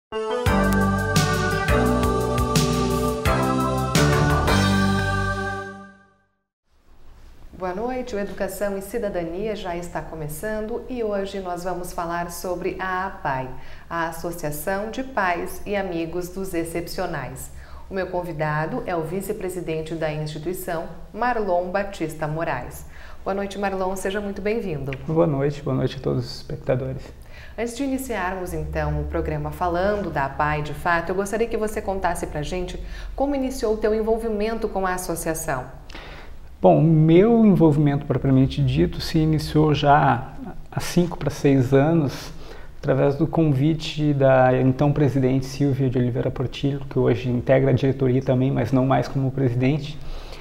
Boa noite, o Educação e Cidadania já está começando e hoje nós vamos falar sobre a APAI, a Associação de Pais e Amigos dos Excepcionais. O meu convidado é o vice-presidente da instituição, Marlon Batista Moraes. Boa noite, Marlon, seja muito bem-vindo. Boa noite a todos os espectadores. Antes de iniciarmos então o programa falando da APAI de fato, eu gostaria que você contasse pra gente como iniciou o teu envolvimento com a associação. Bom, o meu envolvimento propriamente dito se iniciou já há 5 para 6 anos, através do convite da então presidente Silvia de Oliveira Portillo, que hoje integra a diretoria também, mas não mais como presidente.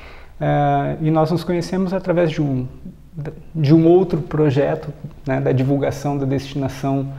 E nós nos conhecemos através de um outro projeto, né, da divulgação da destinação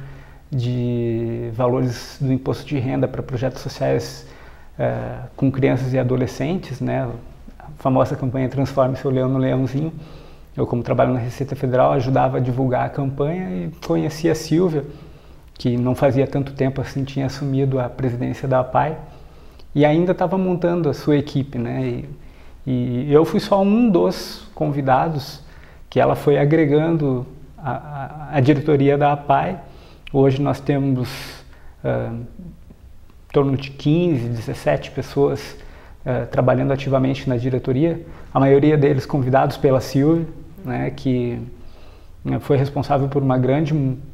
de valores do imposto de renda para projetos sociais com crianças e adolescentes, né? A famosa campanha Transforme Seu Leão no Leãozinho. Eu, como trabalho na Receita Federal, ajudava a divulgar a campanha e conheci a Silvia, que não fazia tanto tempo assim tinha assumido a presidência da APAI e ainda estava montando a sua equipe, né? E eu fui só um dos convidados que ela foi agregando a diretoria da APAI. Hoje nós temos em torno de 15, 17 pessoas trabalhando ativamente na diretoria, a maioria deles convidados pela Silvia, né, que foi responsável por uma grande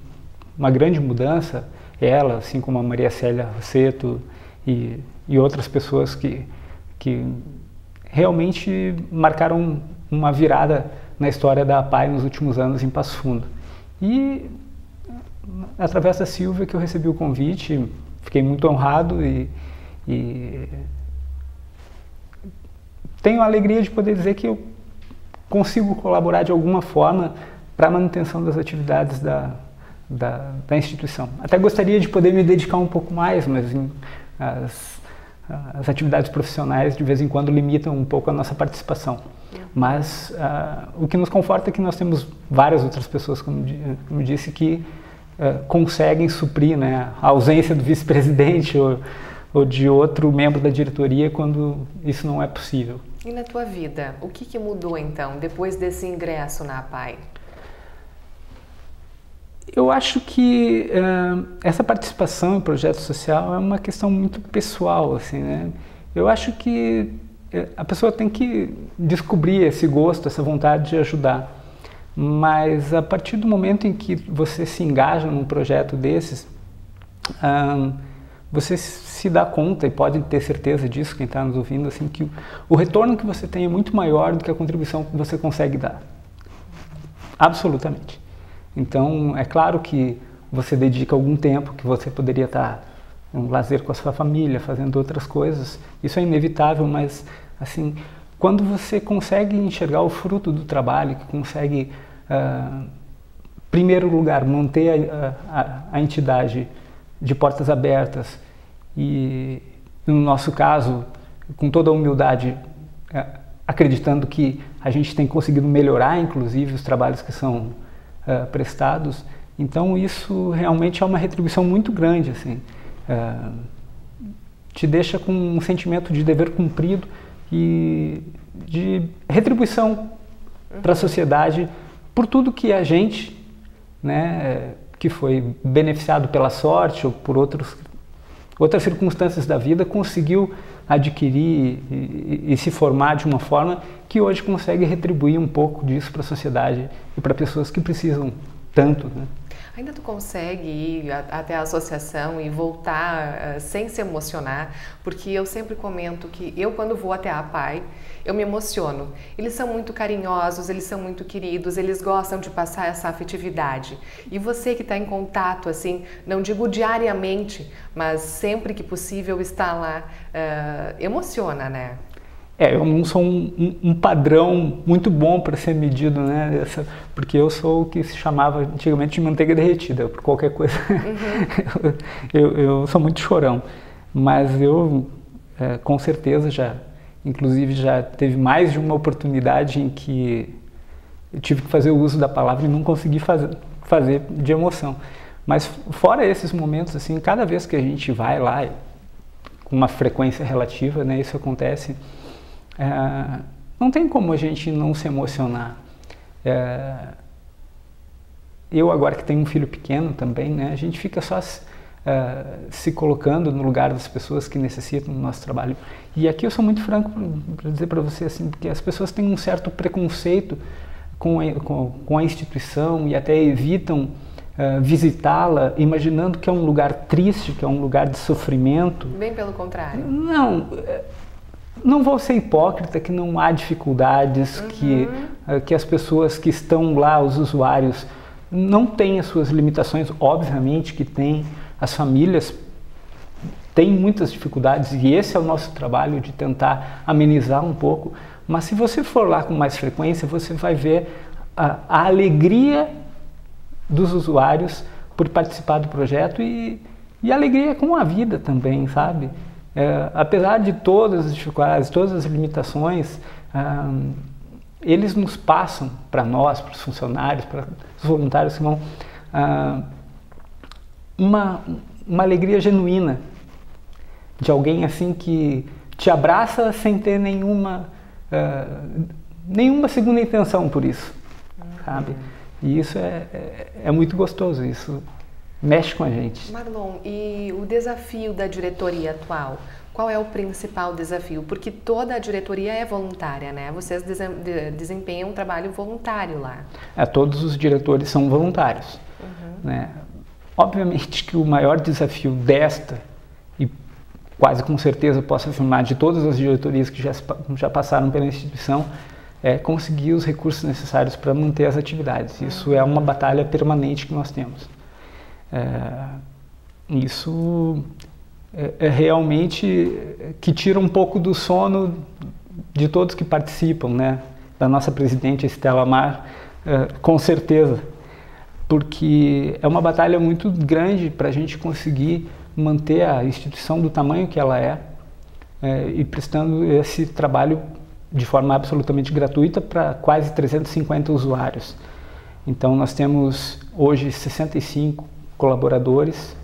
mudança, ela, assim como a Maria Célia Rosseto e outras pessoas que realmente marcaram uma virada na história da APAI nos últimos anos em Passo Fundo. E através da Silvia que eu recebi o convite, fiquei muito honrado e tenho a alegria de poder dizer que eu consigo colaborar de alguma forma para a manutenção das atividades da instituição. Até gostaria de poder me dedicar um pouco mais, mas as atividades profissionais de vez em quando limitam um pouco a nossa participação. Mas o que nos conforta é que nós temos várias outras pessoas, como disse, que conseguem suprir, né, a ausência do vice-presidente ou de outro membro da diretoria quando isso não é possível. E na tua vida, o que mudou então, depois desse ingresso na APAI? Eu acho que essa participação em projeto social é uma questão muito pessoal, assim, né? Eu acho que a pessoa tem que descobrir esse gosto, essa vontade de ajudar. Mas a partir do momento em que você se engaja num projeto desses, você se dá conta, e pode ter certeza disso, quem está nos ouvindo, assim, que o retorno que você tem é muito maior do que a contribuição que você consegue dar. Absolutamente. Então, é claro que você dedica algum tempo que você poderia estar em lazer com a sua família, fazendo outras coisas. Isso é inevitável, mas, assim, quando você consegue enxergar o fruto do trabalho, que consegue, em primeiro lugar, manter a entidade de portas abertas e, no nosso caso, com toda a humildade, acreditando que a gente tem conseguido melhorar, inclusive, os trabalhos que são prestados, então isso realmente é uma retribuição muito grande, assim, te deixa com um sentimento de dever cumprido e de retribuição para a sociedade por tudo que a gente, né, que foi beneficiado pela sorte ou por outras circunstâncias da vida, conseguiu adquirir e se formar de uma forma que hoje consegue retribuir um pouco disso para a sociedade e para pessoas que precisam tanto, né? Ainda tu consegue ir até a associação e voltar sem se emocionar? Porque eu sempre comento que eu, quando vou até a APAI, eu me emociono. Eles são muito carinhosos, eles são muito queridos, eles gostam de passar essa afetividade. E você que está em contato, assim, não digo diariamente, mas sempre que possível está lá, emociona, né? Eu não sou um padrão muito bom para ser medido, né? Porque eu sou o que se chamava antigamente de manteiga derretida, por qualquer coisa. Eu sou muito chorão, mas eu com certeza inclusive já teve mais de uma oportunidade em que eu tive que fazer o uso da palavra e não consegui fazer de emoção. Mas fora esses momentos, assim, cada vez que a gente vai lá, com uma frequência relativa, né, isso acontece, não tem como a gente não se emocionar. Eu agora que tenho um filho pequeno também, né, a gente fica só se colocando no lugar das pessoas que necessitam do nosso trabalho. E aqui eu sou muito franco para dizer para você assim, que as pessoas têm um certo preconceito com a instituição e até evitam visitá-la, imaginando que é um lugar triste, que é um lugar de sofrimento. Bem pelo contrário. Não vou ser hipócrita que não há dificuldades, que as pessoas que estão lá, os usuários, não têm as suas limitações, obviamente que tem. As famílias têm muitas dificuldades e esse é o nosso trabalho de tentar amenizar um pouco. Mas se você for lá com mais frequência, você vai ver a alegria dos usuários por participar do projeto e a alegria com a vida também, sabe? Apesar de todas as dificuldades, todas as limitações, eles nos passam para nós, para os funcionários, para os voluntários que vão, uma alegria genuína de alguém assim que te abraça sem ter nenhuma segunda intenção por isso, sabe? E isso é muito gostoso, isso mexe com a gente. Marlon, e o desafio da diretoria atual? Qual é o principal desafio? Porque toda a diretoria é voluntária, né? Vocês desempenham um trabalho voluntário lá. Todos os diretores são voluntários, né? Obviamente que o maior desafio desta, e quase com certeza posso afirmar de todas as diretorias que já passaram pela instituição, é conseguir os recursos necessários para manter as atividades. Isso é uma batalha permanente que nós temos. Isso é realmente que tira um pouco do sono de todos que participam, né? Da nossa presidente Estela Mar, com certeza. Porque é uma batalha muito grande para a gente conseguir manter a instituição do tamanho que ela e prestando esse trabalho de forma absolutamente gratuita para quase 350 usuários. Então nós temos hoje 65 colaboradores.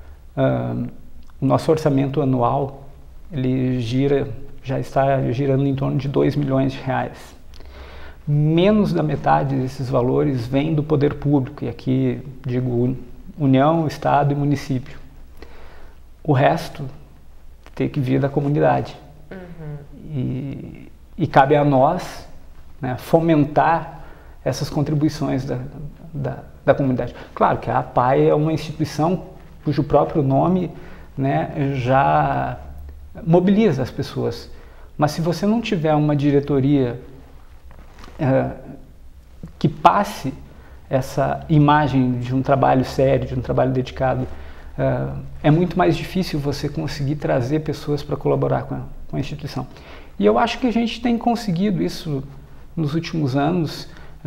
O nosso orçamento anual ele já está girando em torno de 2 milhões de reais. Menos da metade desses valores vem do poder público, e aqui digo União, Estado e município. O resto tem que vir da comunidade. E cabe a nós, né, fomentar essas contribuições da comunidade. Claro que a APAE é uma instituição cujo próprio nome, né, já mobiliza as pessoas. Mas se você não tiver uma diretoria que passe essa imagem de um trabalho sério, de um trabalho dedicado, é muito mais difícil você conseguir trazer pessoas para colaborar com a instituição. E eu acho que a gente tem conseguido isso nos últimos anos,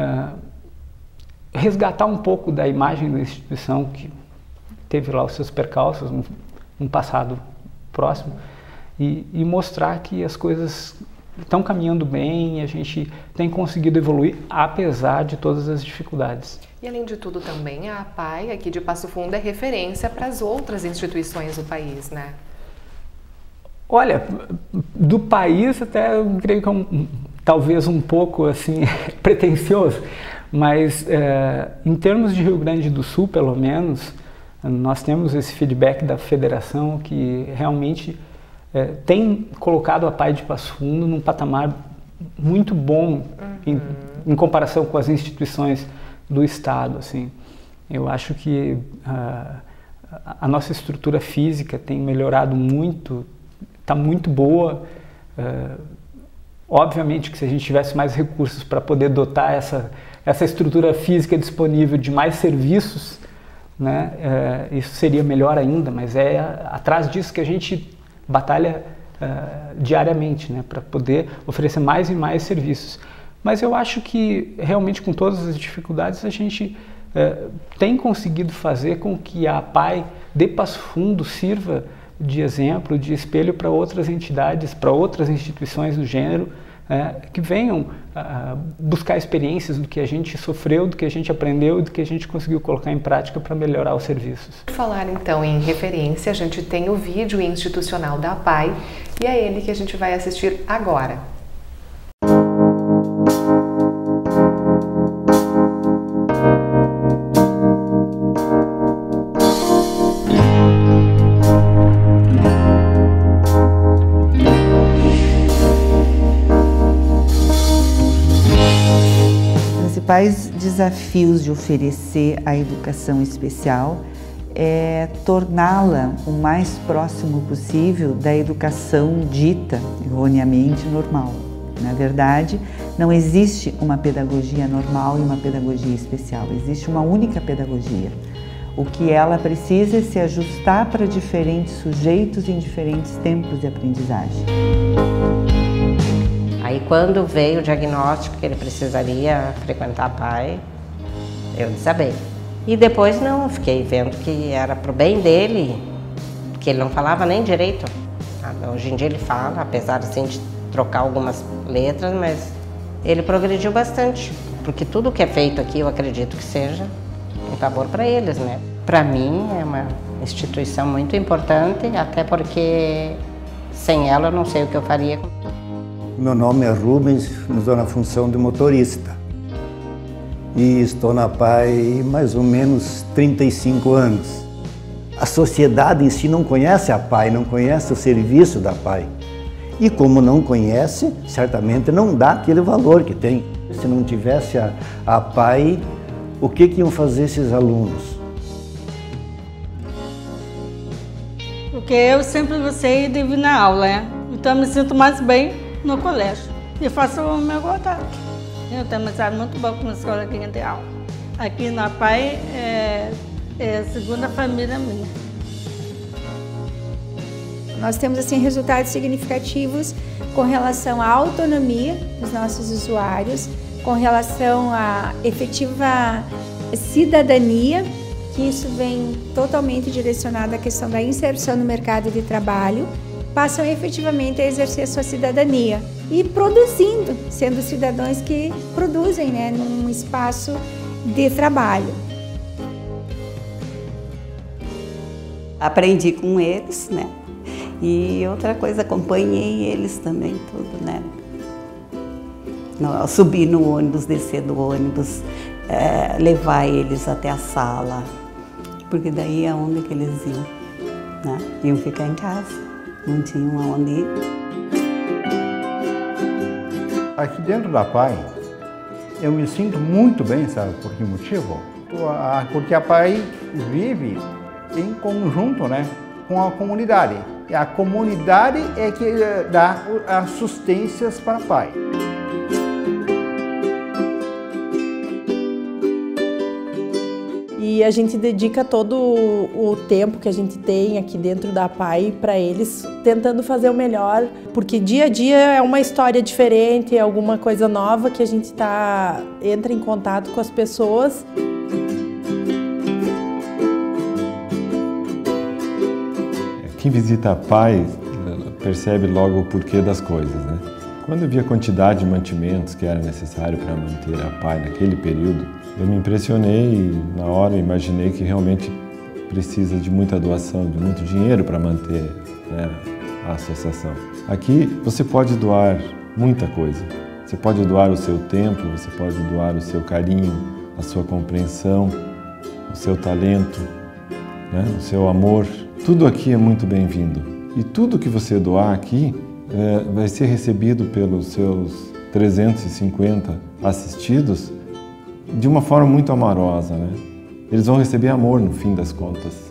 resgatar um pouco da imagem da instituição que teve lá os seus percalços num passado próximo e mostrar que as coisas estão caminhando bem e a gente tem conseguido evoluir apesar de todas as dificuldades. E além de tudo também a APAE aqui de Passo Fundo é referência para as outras instituições do país, né? Olha, do país até eu creio que talvez um pouco assim pretensioso, mas em termos de Rio Grande do Sul, pelo menos, nós temos esse feedback da federação que realmente tem colocado a APAE de Passo Fundo num patamar muito bom em comparação com as instituições do Estado. Assim. Eu acho que a nossa estrutura física tem melhorado muito, está muito boa. Obviamente que se a gente tivesse mais recursos para poder dotar essa estrutura física disponível de mais serviços, né, isso seria melhor ainda, mas é atrás disso que a gente batalha diariamente, né, para poder oferecer mais e mais serviços. Mas eu acho que realmente com todas as dificuldades a gente tem conseguido fazer com que a APAE de Passo Fundo sirva de exemplo, de espelho para outras entidades, para outras instituições do gênero, que venham buscar experiências do que a gente sofreu, do que a gente aprendeu e do que a gente conseguiu colocar em prática para melhorar os serviços. Por falar então em referência, a gente tem o vídeo institucional da APAE e é ele que a gente vai assistir agora. Os principais desafios de oferecer a educação especial é torná-la o mais próximo possível da educação dita erroneamente normal. Na verdade, não existe uma pedagogia normal e uma pedagogia especial, existe uma única pedagogia. O que ela precisa é se ajustar para diferentes sujeitos em diferentes tempos de aprendizagem. Aí quando veio o diagnóstico que ele precisaria frequentar a APAE, eu desabei. E depois não, fiquei vendo que era pro bem dele, que ele não falava nem direito. Hoje em dia ele fala, apesar assim, de trocar algumas letras, mas ele progrediu bastante. Porque tudo que é feito aqui eu acredito que seja um favor para eles, né? Para mim é uma instituição muito importante, até porque sem ela eu não sei o que eu faria. Meu nome é Rubens, estou na função de motorista e estou na APAE mais ou menos 35 anos. A sociedade em si não conhece a APAE, não conhece o serviço da APAE e como não conhece, certamente não dá aquele valor que tem. Se não tivesse a APAE, o que iam fazer esses alunos? Porque eu sempre gostei de vir na aula, né? Então eu me sinto mais bem no colégio e faço o meu vontade. Eu tenho amizade muito boa com a escola aqui de aula. Aqui na APAE é a segunda família minha. Nós temos assim resultados significativos com relação à autonomia dos nossos usuários, com relação à efetiva cidadania, que isso vem totalmente direcionado à questão da inserção no mercado de trabalho, passam efetivamente a exercer sua cidadania e produzindo, sendo cidadãos que produzem, né, num espaço de trabalho. Aprendi com eles, né? E outra coisa, acompanhei eles também, tudo, né? Subir no ônibus, descer do ônibus, levar eles até a sala, porque daí é onde que eles iam, né? Iam ficar em casa. Não tinham aonde ir. Aqui dentro da APAE, eu me sinto muito bem, sabe por que motivo? Porque a APAE vive em conjunto, né, com a comunidade. E a comunidade é que dá as assistências para a APAE. E a gente dedica todo o tempo que a gente tem aqui dentro da APAE para eles, tentando fazer o melhor, porque dia a dia é uma história diferente, é alguma coisa nova que a gente entra em contato com as pessoas. Quem visita a APAE percebe logo o porquê das coisas, né? Quando eu vi a quantidade de mantimentos que era necessário para manter a APAE naquele período, eu me impressionei e na hora imaginei que realmente precisa de muita doação, de muito dinheiro para manter, né, a associação. Aqui você pode doar muita coisa. Você pode doar o seu tempo, você pode doar o seu carinho, a sua compreensão, o seu talento, né, o seu amor. Tudo aqui é muito bem-vindo. E tudo que você doar aqui vai ser recebido pelos seus 350 assistidos de uma forma muito amorosa, né? Eles vão receber amor no fim das contas.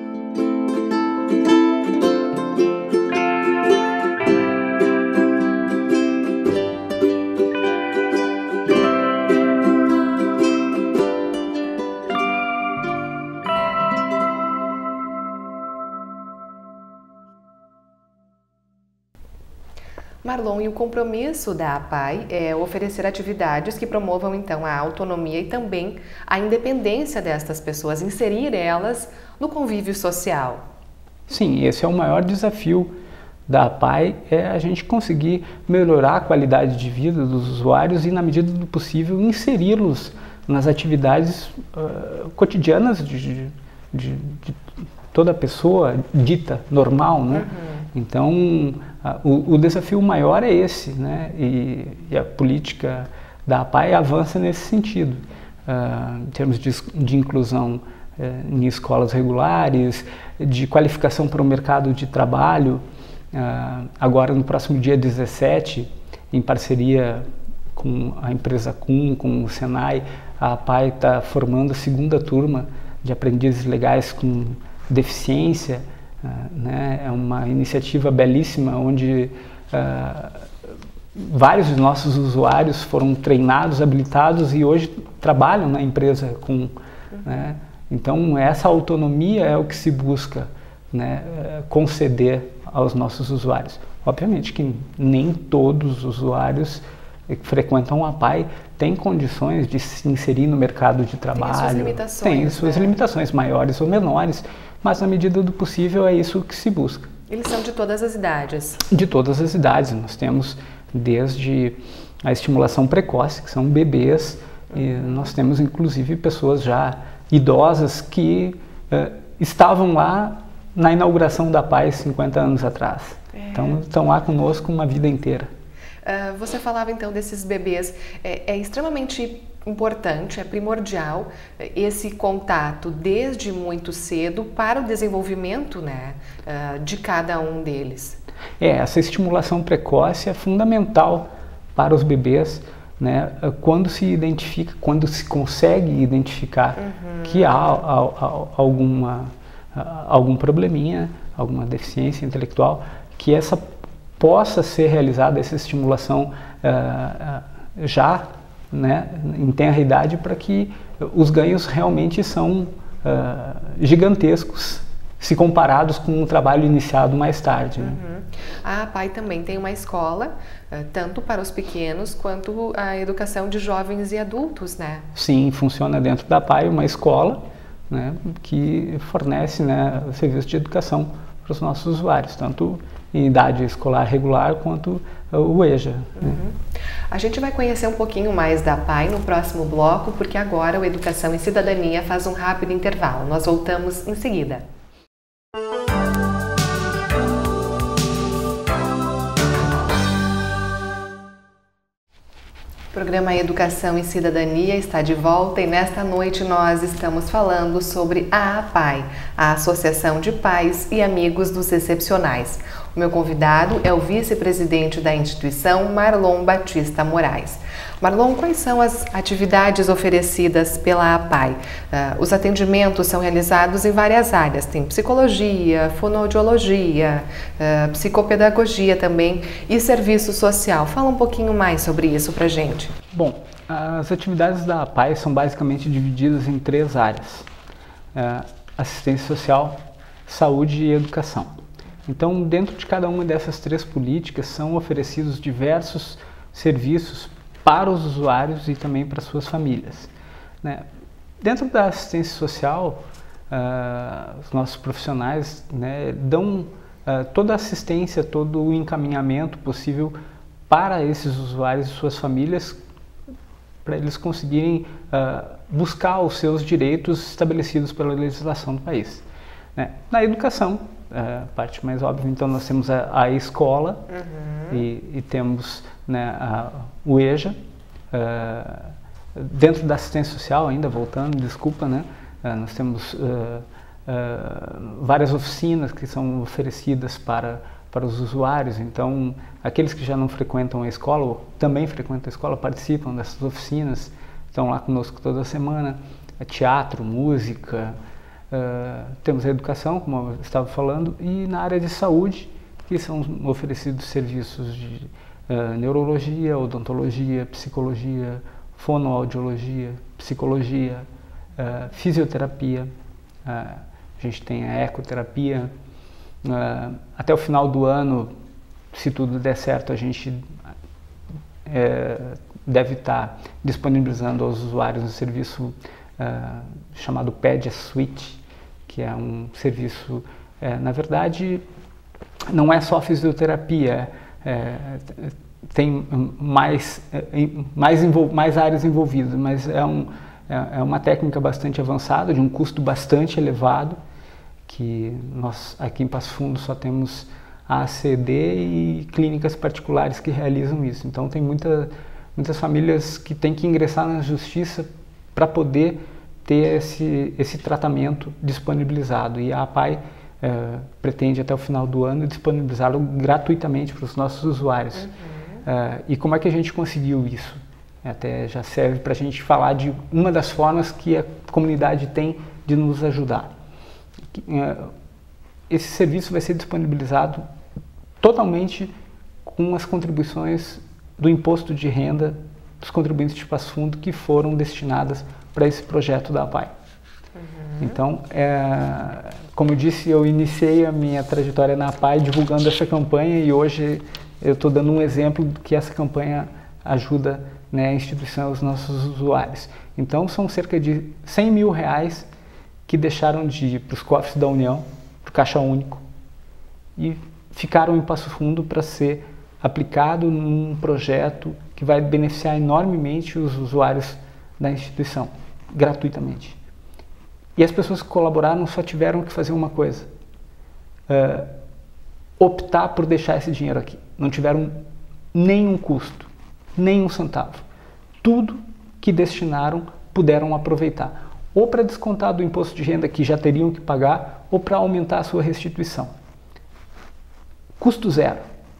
Marlon, e o compromisso da APAE é oferecer atividades que promovam então a autonomia e também a independência destas pessoas, inserir elas no convívio social. Sim, esse é o maior desafio da APAI é a gente conseguir melhorar a qualidade de vida dos usuários e, na medida do possível, inseri-los nas atividades cotidianas de toda pessoa dita normal, né? Então, o desafio maior é esse, né? E a política da APAI avança nesse sentido, em termos de inclusão em escolas regulares, de qualificação para o mercado de trabalho. Agora, no próximo dia 17, em parceria com a empresa CUM, com o Senai, a APAI está formando a segunda turma de aprendizes legais com deficiência, né? É uma iniciativa belíssima onde vários dos nossos usuários foram treinados, habilitados e hoje trabalham na empresa CUM, né? Então, essa autonomia é o que se busca, né, conceder aos nossos usuários. Obviamente que nem todos os usuários que frequentam a APAI têm condições de se inserir no mercado de trabalho. Tem suas limitações. Tem suas limitações, maiores ou menores, mas na medida do possível é isso que se busca. Eles são de todas as idades? De todas as idades. Nós temos desde a estimulação precoce, que são bebês, e nós temos inclusive pessoas já idosas que estavam lá na inauguração da APAI 50 anos atrás. Então, estão lá conosco uma vida inteira. Você falava então desses bebês. É extremamente importante, é primordial esse contato desde muito cedo para o desenvolvimento, né, de cada um deles. Essa estimulação precoce é fundamental para os bebês, né, quando se identifica, quando se consegue identificar que há algum probleminha, alguma deficiência intelectual, que essa possa ser realizada, essa estimulação já, né, em tenra idade, para que os ganhos realmente são gigantescos se comparados com um trabalho iniciado mais tarde. Né? A APAI também tem uma escola, tanto para os pequenos quanto a educação de jovens e adultos, né? Sim, funciona dentro da APAI uma escola, né, que fornece, né, serviço de educação para os nossos usuários, tanto em idade escolar regular quanto o EJA. Né? A gente vai conhecer um pouquinho mais da APAI no próximo bloco, porque agora o Educação e Cidadania faz um rápido intervalo. Nós voltamos em seguida. O programa Educação e Cidadania está de volta e nesta noite nós estamos falando sobre a APAI, a Associação de Pais e Amigos dos Excepcionais. O meu convidado é o vice-presidente da instituição, Marlon Batista Moraes. Marlon, quais são as atividades oferecidas pela APAI? Os atendimentos são realizados em várias áreas, tem psicologia, fonoaudiologia, psicopedagogia também e serviço social. Fala um pouquinho mais sobre isso pra gente. Bom, as atividades da APAI são basicamente divididas em 3 áreas: assistência social, saúde e educação. Então, dentro de cada uma dessas 3 políticas são oferecidos diversos serviços para os usuários e também para suas famílias. Né? Dentro da assistência social, os nossos profissionais, né, dão toda a assistência, todo o encaminhamento possível para esses usuários e suas famílias, para eles conseguirem buscar os seus direitos estabelecidos pela legislação do país. Né? Na educação, a parte mais óbvia, então nós temos a escola e temos, né, o EJA. Dentro da assistência social, ainda voltando, desculpa, né, nós temos várias oficinas que são oferecidas para os usuários. Então, aqueles que já não frequentam a escola ou também frequentam a escola participam dessas oficinas, estão lá conosco toda semana. Teatro, música. Temos a educação, como eu estava falando, e na área de saúde, que são oferecidos serviços de neurologia, odontologia, psicologia, fonoaudiologia, psicologia, fisioterapia, a gente tem a ecoterapia. Até o final do ano, se tudo der certo, a gente deve estar disponibilizando aos usuários um serviço chamado Pedia Suite, que é um serviço, na verdade, não é só fisioterapia, tem mais áreas envolvidas, mas é uma técnica bastante avançada, de um custo bastante elevado, que nós aqui em Passo Fundo só temos a ACD e clínicas particulares que realizam isso. Então tem muitas famílias que têm que ingressar na justiça para poder ter esse tratamento disponibilizado, e a APAI pretende até o final do ano disponibilizá-lo gratuitamente para os nossos usuários. E como é que a gente conseguiu isso? Até já serve para a gente falar de uma das formas que a comunidade tem de nos ajudar. Esse serviço vai ser disponibilizado totalmente com as contribuições do imposto de renda dos contribuintes de Passo Fundo que foram destinadas para esse projeto da APAI. Então, como eu disse, eu iniciei a minha trajetória na APAI divulgando essa campanha, e hoje eu estou dando um exemplo do que essa campanha ajuda, né, a instituição e os nossos usuários. Então, são cerca de 100 mil reais que deixaram de ir para os cofres da União, para o Caixa Único, e ficaram em Passo Fundo para ser aplicado num projeto que vai beneficiar enormemente os usuários da instituição, gratuitamente. E as pessoas que colaboraram só tiveram que fazer uma coisa: optar por deixar esse dinheiro aqui. Não tiveram nenhum custo, nenhum centavo. Tudo que destinaram puderam aproveitar, ou para descontar do imposto de renda que já teriam que pagar, ou para aumentar a sua restituição. Custo zero.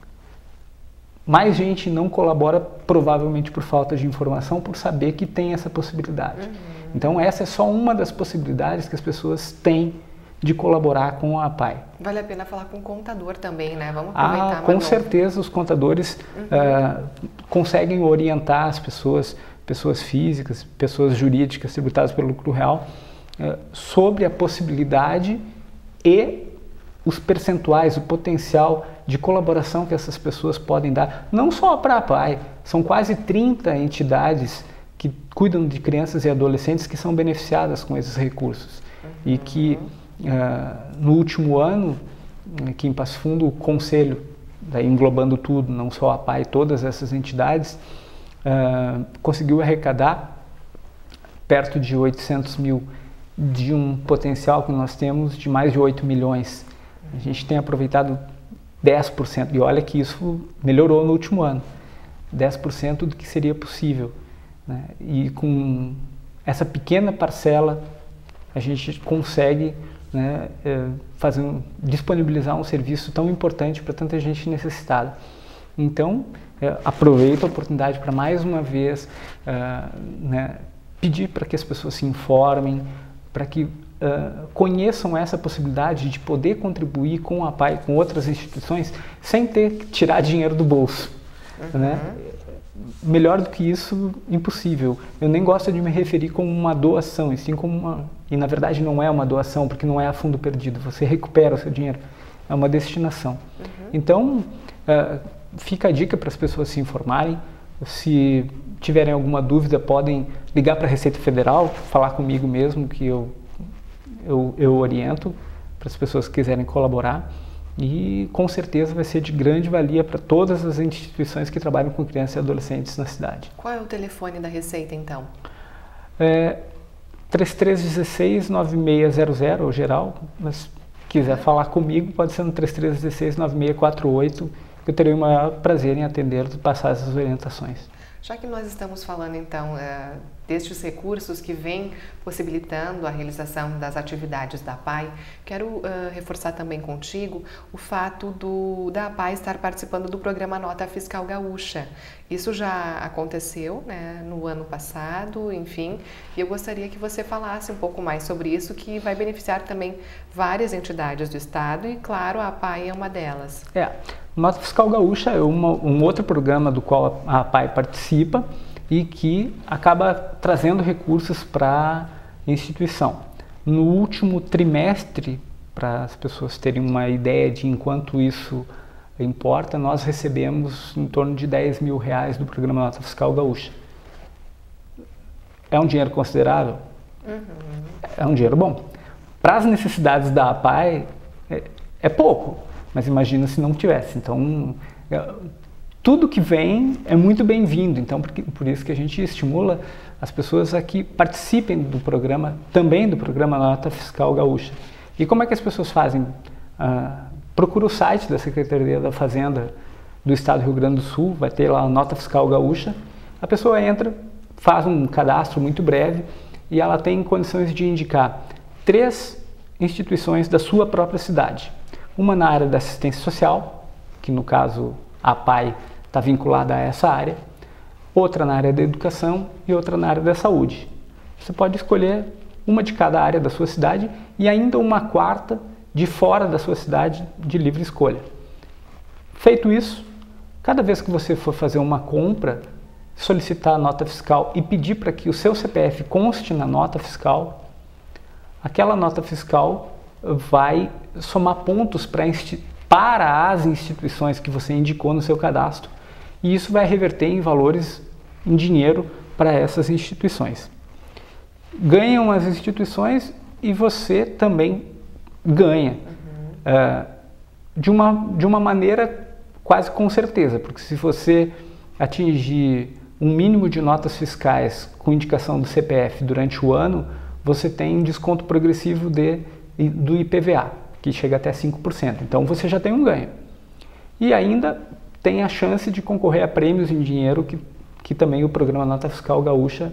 Mais gente não colabora, provavelmente por falta de informação, por saber que tem essa possibilidade. Então essa é só uma das possibilidades que as pessoas têm de colaborar com a APAI. Vale a pena falar com o contador também, né? Vamos aproveitar. Com certeza os contadores conseguem orientar as pessoas físicas, pessoas jurídicas tributadas pelo lucro real, sobre a possibilidade e os percentuais, o potencial de colaboração que essas pessoas podem dar, não só para a APAI, são quase 30 entidades que cuidam de crianças e adolescentes que são beneficiadas com esses recursos. E que no último ano, aqui em Passo Fundo, o Conselho, daí englobando tudo, não só a APAI, todas essas entidades, conseguiu arrecadar perto de 800 mil de um potencial que nós temos de mais de 8 milhões. A gente tem aproveitado 10%, e olha que isso melhorou no último ano, 10% do que seria possível, né? E com essa pequena parcela a gente consegue, né, disponibilizar um serviço tão importante para tanta gente necessitada. Então, aproveito a oportunidade para mais uma vez né, pedir para que as pessoas se informem, para que conheçam essa possibilidade de poder contribuir com a APAI, com outras instituições, sem ter que tirar dinheiro do bolso. Né? Melhor do que isso, impossível. Eu nem gosto de me referir como uma doação, e sim como uma... E na verdade não é uma doação, porque não é a fundo perdido, você recupera o seu dinheiro, é uma destinação. Então, fica a dica para as pessoas se informarem. Se tiverem alguma dúvida, podem ligar para a Receita Federal, falar comigo mesmo, que eu oriento para as pessoas que quiserem colaborar, e com certeza vai ser de grande valia para todas as instituições que trabalham com crianças e adolescentes na cidade. Qual é o telefone da Receita, então? 3316-9600, o geral, mas se quiser falar comigo, pode ser no 3316-9648, que eu terei o maior prazer em atender e passar essas orientações. Já que nós estamos falando, então, destes recursos que vêm possibilitando a realização das atividades da APAI, quero reforçar também contigo o fato da APAI estar participando do programa Nota Fiscal Gaúcha. Isso já aconteceu, né, no ano passado, enfim, e eu gostaria que você falasse um pouco mais sobre isso, que vai beneficiar também várias entidades do Estado e, claro, a APAI é uma delas. Nota Fiscal Gaúcha é um outro programa do qual a APAI participa e que acaba trazendo recursos para a instituição. No último trimestre, para as pessoas terem uma ideia de enquanto isso importa, nós recebemos em torno de 10 mil reais do programa Nota Fiscal Gaúcha. É um dinheiro considerável? É um dinheiro bom. Para as necessidades da APAI, é pouco. mas imagina se não tivesse. Então, tudo que vem é muito bem-vindo, então por isso que a gente estimula as pessoas a que participem do programa, também do programa Nota Fiscal Gaúcha. E como é que as pessoas fazem? Procura o site da Secretaria da Fazenda do Estado do Rio Grande do Sul, vai ter lá a Nota Fiscal Gaúcha, a pessoa entra, faz um cadastro muito breve e ela tem condições de indicar 3 instituições da sua própria cidade. Uma na área da assistência social, que no caso a APAI está vinculada a essa área, outra na área da educação e outra na área da saúde. Você pode escolher uma de cada área da sua cidade e ainda uma quarta de fora da sua cidade de livre escolha. Feito isso, cada vez que você for fazer uma compra, solicitar a nota fiscal e pedir para que o seu CPF conste na nota fiscal, aquela nota fiscal vai somar pontos para as instituições que você indicou no seu cadastro. E isso vai reverter em valores, em dinheiro, para essas instituições. Ganham as instituições e você também ganha. De uma maneira quase com certeza, porque se você atingir um mínimo de notas fiscais com indicação do CPF durante o ano, você tem desconto progressivo do IPVA, que chega até 5%. Então você já tem um ganho. E ainda tem a chance de concorrer a prêmios em dinheiro que também o programa Nota Fiscal Gaúcha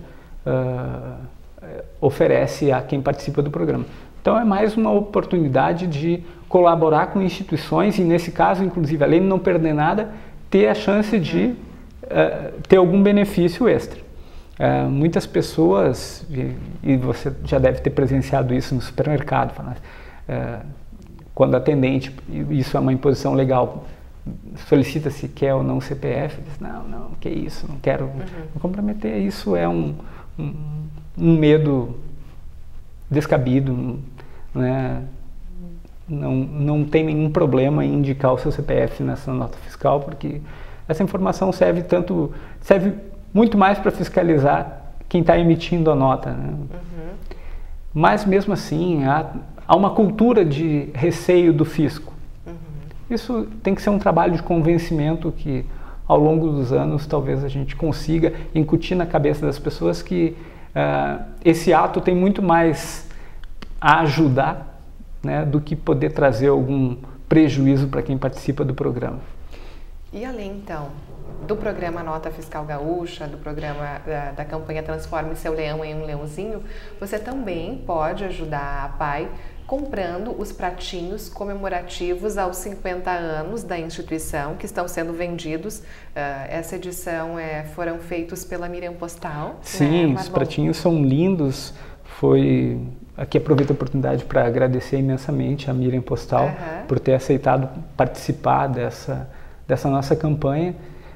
oferece a quem participa do programa. Então é mais uma oportunidade de colaborar com instituições e, nesse caso, inclusive, além de não perder nada, ter a chance de ter algum benefício extra. Muitas pessoas, e você já deve ter presenciado isso no supermercado, quando atendente, isso é uma imposição legal, solicita se quer ou não CPF, diz, não, que isso, não quero me comprometer, isso é um medo descabido, né? Não tem nenhum problema em indicar o seu CPF nessa nota fiscal, porque essa informação serve muito mais para fiscalizar quem está emitindo a nota, né? Mas mesmo assim há uma cultura de receio do fisco. Isso tem que ser um trabalho de convencimento que ao longo dos anos talvez a gente consiga incutir na cabeça das pessoas que esse ato tem muito mais a ajudar, né, do que poder trazer algum prejuízo para quem participa do programa. E além, então, do programa Nota Fiscal Gaúcha, do programa da campanha Transforme Seu Leão em um Leãozinho, você também pode ajudar a APAI comprando os pratinhos comemorativos aos 50 anos da instituição, que estão sendo vendidos. Essa edição foram feitos pela Miriam Postal. Sim, né, os pratinhos são lindos. Aqui aproveito a oportunidade para agradecer imensamente a Miriam Postal por ter aceitado participar dessa nossa campanha.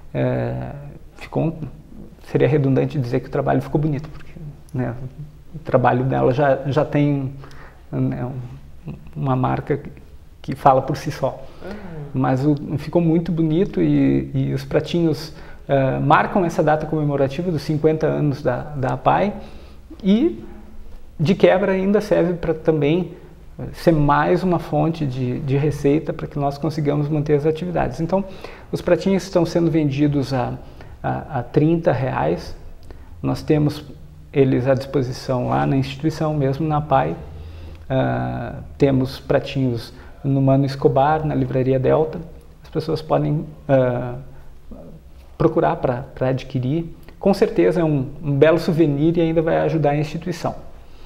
Seria redundante dizer que o trabalho ficou bonito, porque, né, o trabalho dela já tem, né, uma marca que fala por si só. Mas ficou muito bonito e os pratinhos marcam essa data comemorativa dos 50 anos da APAI e, de quebra, ainda serve para também ser mais uma fonte de receita para que nós consigamos manter as atividades. Então, os pratinhos estão sendo vendidos a R$30. Nós temos eles à disposição lá na instituição, mesmo na APAI. Temos pratinhos no Mano Escobar, na Livraria Delta. As pessoas podem procurar para adquirir. Com certeza é um belo souvenir e ainda vai ajudar a instituição.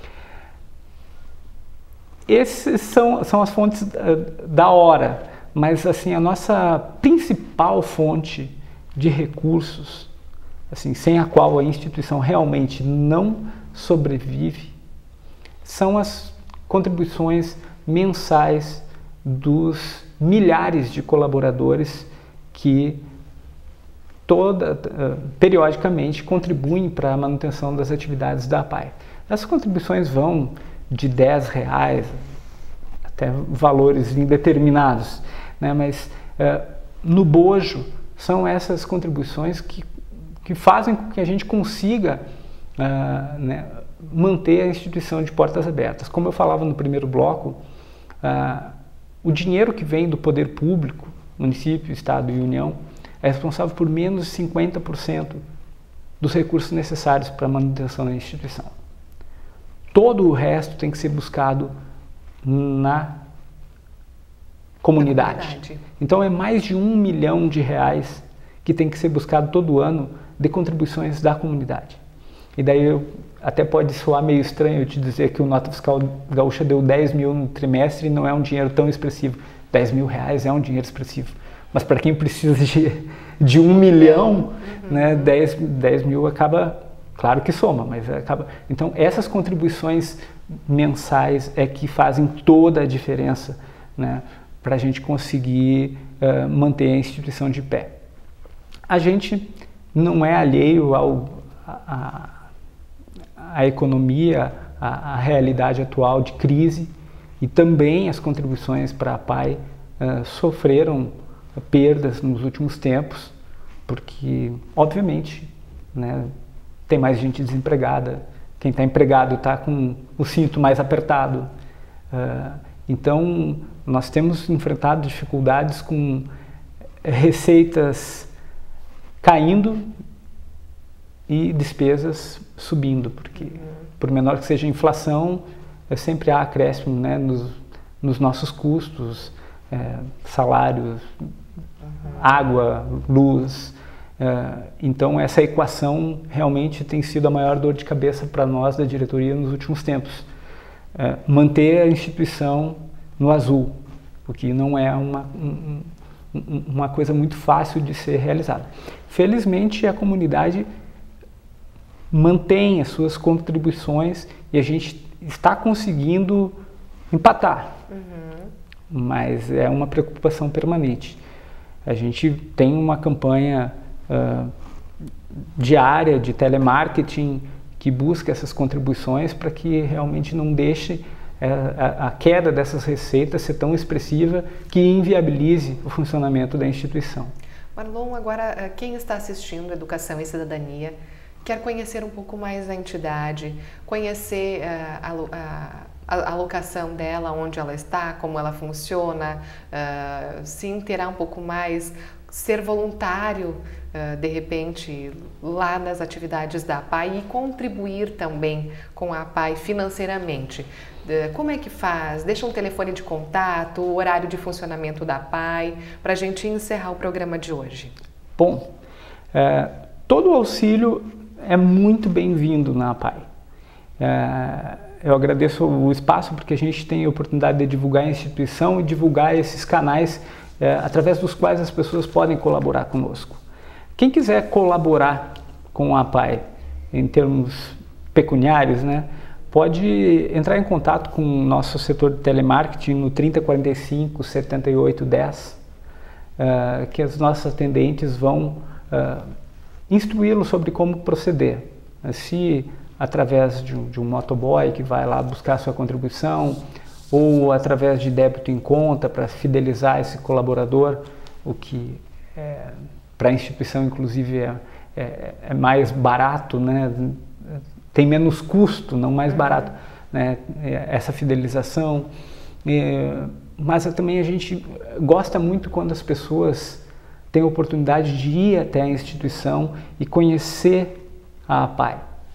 Essas são as fontes da hora, mas assim, a nossa principal fonte de recursos, assim, sem a qual a instituição realmente não sobrevive, são as contribuições mensais dos milhares de colaboradores que periodicamente contribuem para a manutenção das atividades da APAI. Essas contribuições vão de R$10 até valores indeterminados, né? Mas no bojo são essas contribuições que fazem com que a gente consiga né, manter a instituição de portas abertas. Como eu falava no primeiro bloco, o dinheiro que vem do poder público, município, estado e União, é responsável por menos de 50% dos recursos necessários para a manutenção da instituição. Todo o resto tem que ser buscado na comunidade. Então é mais de R$1 milhão que tem que ser buscado todo ano de contribuições da comunidade. E daí até pode soar meio estranho eu te dizer que o Nota Fiscal Gaúcha deu 10 mil no trimestre e não é um dinheiro tão expressivo. R$10 mil é um dinheiro expressivo. Mas para quem precisa de 1 milhão, né, 10 mil acaba, claro que soma, mas acaba. Então essas contribuições mensais é que fazem toda a diferença, né, para a gente conseguir manter a instituição de pé. A gente não é alheio à economia, à realidade atual de crise, e também as contribuições para a APAE sofreram perdas nos últimos tempos, porque, obviamente, né, tem mais gente desempregada, quem está empregado está com o cinto mais apertado. Então, nós temos enfrentado dificuldades com receitas caindo e despesas subindo, porque, por menor que seja a inflação, sempre há acréscimo, né, nos nossos custos, salários, água, luz. Então, essa equação realmente tem sido a maior dor de cabeça para nós da diretoria nos últimos tempos. Manter a instituição no azul, o que não é uma coisa muito fácil de ser realizada. Felizmente, a comunidade mantém as suas contribuições e a gente está conseguindo empatar, mas é uma preocupação permanente. A gente tem uma campanha diária de telemarketing que busca essas contribuições para que realmente não deixe a queda dessas receitas ser tão expressiva que inviabilize o funcionamento da instituição. Marlon, agora quem está assistindo Educação e Cidadania quer conhecer um pouco mais a entidade, conhecer a alocação dela, onde ela está, como ela funciona, se inteirar um pouco mais, ser voluntário, de repente, lá nas atividades da APAE e contribuir também com a APAE financeiramente. Como é que faz? Deixa um telefone de contato, o horário de funcionamento da APAE, para a gente encerrar o programa de hoje. Bom, todo o auxílio é muito bem-vindo na APAE. Eu agradeço o espaço porque a gente tem a oportunidade de divulgar a instituição e divulgar esses canais através dos quais as pessoas podem colaborar conosco. Quem quiser colaborar com a APAE em termos pecuniários, né, pode entrar em contato com o nosso setor de telemarketing no 3045 7810, que as nossas atendentes vão instruí-lo sobre como proceder. Se através de um motoboy que vai lá buscar a sua contribuição, ou através de débito em conta para fidelizar esse colaborador, o que para a instituição inclusive é mais barato, né? Tem menos custo, não mais barato, né? Essa fidelização. Mas também a gente gosta muito quando as pessoas têm a oportunidade de ir até a instituição e conhecer a APAE,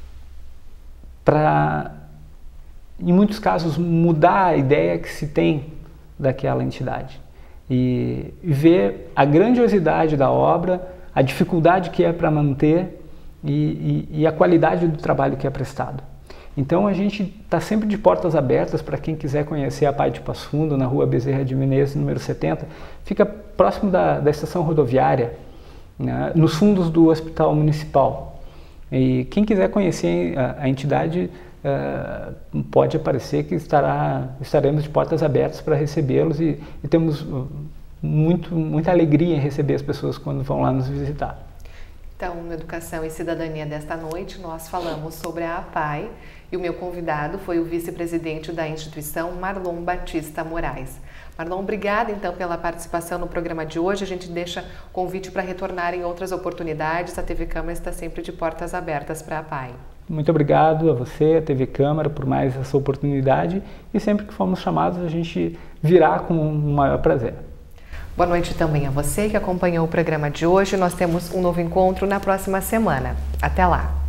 para, em muitos casos, mudar a ideia que se tem daquela entidade e ver a grandiosidade da obra, a dificuldade que é para manter e a qualidade do trabalho que é prestado. Então a gente está sempre de portas abertas para quem quiser conhecer a APAE de Passo Fundo, na rua Bezerra de Menezes, número 70, fica próximo da estação rodoviária, né, nos fundos do Hospital Municipal. E quem quiser conhecer a entidade pode aparecer que estaremos de portas abertas para recebê-los e temos muita alegria em receber as pessoas quando vão lá nos visitar. Então, no Educação e Cidadania desta noite, nós falamos sobre a APAE e o meu convidado foi o vice-presidente da instituição, Marlon Batista Moraes. Marlon, obrigada então pela participação no programa de hoje. A gente deixa convite para retornar em outras oportunidades. A TV Câmara está sempre de portas abertas para a APAE. Muito obrigado a você, a TV Câmara, por mais essa oportunidade e sempre que formos chamados a gente virá com o maior prazer. Boa noite também a você que acompanhou o programa de hoje. Nós temos um novo encontro na próxima semana. Até lá!